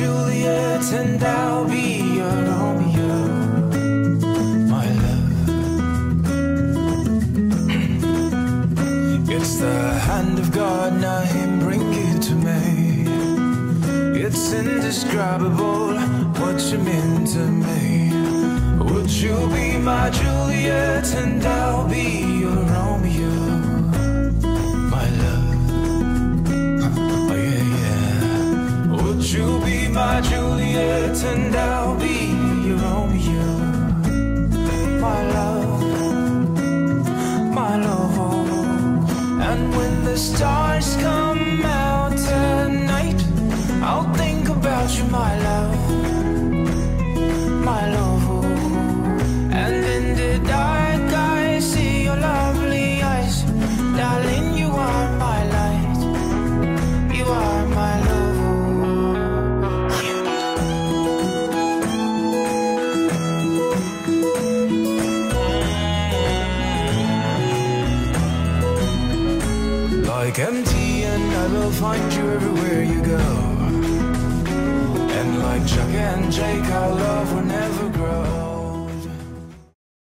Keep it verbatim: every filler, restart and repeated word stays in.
Juliet and I'll be your Romeo, my love. It's the hand of God, now him bring you to me. It's indescribable what you mean to me. Would you be my Juliet and I'll be your Romeo, my love? Oh yeah, yeah. Would you be my Juliet and I'll be your Romeo, my love, my love. And when the stars come out at night, I'll think about you, my love, my love. And in the dark I see your lovely eyes. Darling, you are my light, you are my love. Like M T and I will find you everywhere you go. And like Chuck and Jake, our love will never grow.